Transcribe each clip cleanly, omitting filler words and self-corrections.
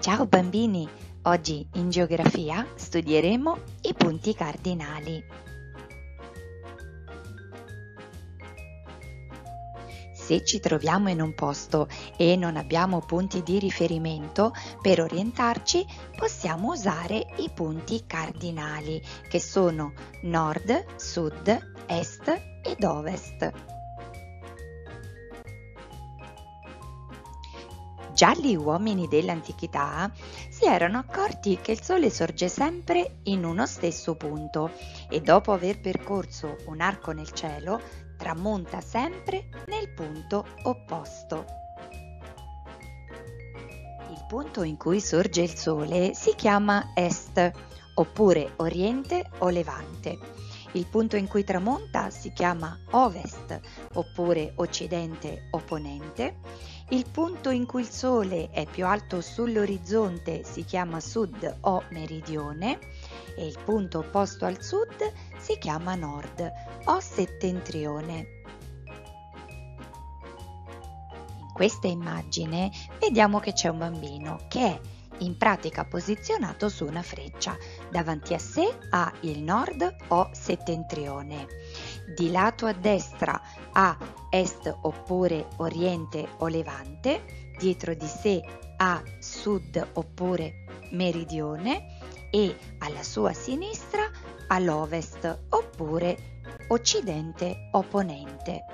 Ciao bambini, oggi in geografia studieremo i punti cardinali. Se ci troviamo in un posto e non abbiamo punti di riferimento per orientarci, possiamo usare i punti cardinali, che sono nord, sud, est ed ovest. Già gli uomini dell'antichità si erano accorti che il Sole sorge sempre in uno stesso punto e dopo aver percorso un arco nel cielo, tramonta sempre nel punto opposto. Il punto in cui sorge il Sole si chiama Est, oppure Oriente o Levante. Il punto in cui tramonta si chiama Ovest, oppure Occidente o Ponente. Il punto in cui il Sole è più alto sull'orizzonte si chiama Sud o Meridione e il punto opposto al Sud si chiama Nord o Settentrione. In questa immagine vediamo che c'è un bambino che è in pratica posizionato su una freccia. Davanti a sé ha il nord o settentrione. Di lato a destra ha est oppure oriente o levante. Dietro di sé ha sud oppure meridione e alla sua sinistra ha l'ovest oppure occidente o ponente.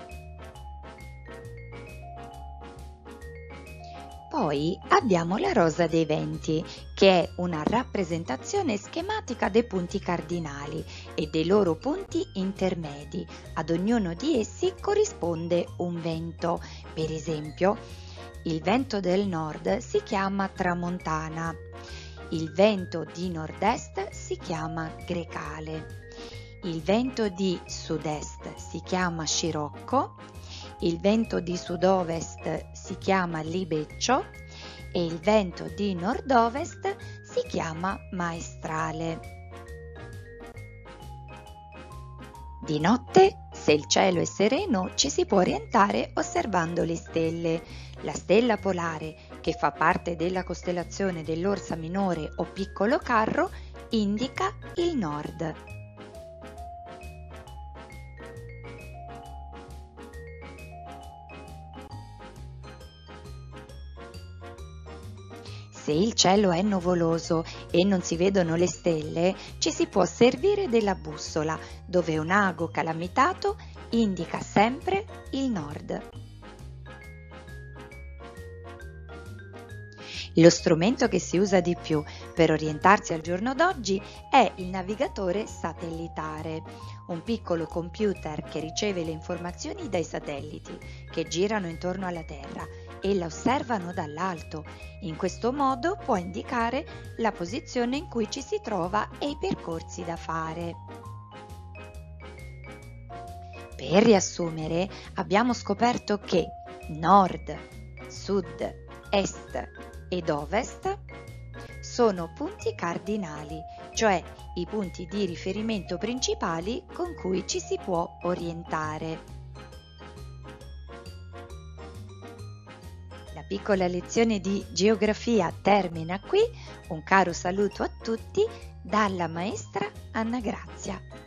Poi abbiamo la rosa dei venti, che è una rappresentazione schematica dei punti cardinali e dei loro punti intermedi. Ad ognuno di essi corrisponde un vento. Per esempio, il vento del nord si chiama tramontana, il vento di nord-est si chiama grecale, il vento di sud-est si chiama scirocco, il vento di sud-ovest si chiama libeccio e il vento di nord-ovest si chiama maestrale. Di notte, se il cielo è sereno, ci si può orientare osservando le stelle. La stella polare, che fa parte della costellazione dell'Orsa Minore o Piccolo Carro, indica il nord. Se il cielo è nuvoloso e non si vedono le stelle, ci si può servire della bussola, dove un ago calamitato indica sempre il nord. Lo strumento che si usa di più per orientarsi al giorno d'oggi è il navigatore satellitare, un piccolo computer che riceve le informazioni dai satelliti che girano intorno alla Terra e la osservano dall'alto. In questo modo può indicare la posizione in cui ci si trova e i percorsi da fare. Per riassumere, abbiamo scoperto che nord, sud, est ed ovest sono punti cardinali, cioè i punti di riferimento principali con cui ci si può orientare. La piccola lezione di geografia termina qui. Un caro saluto a tutti dalla maestra Anna Grazia.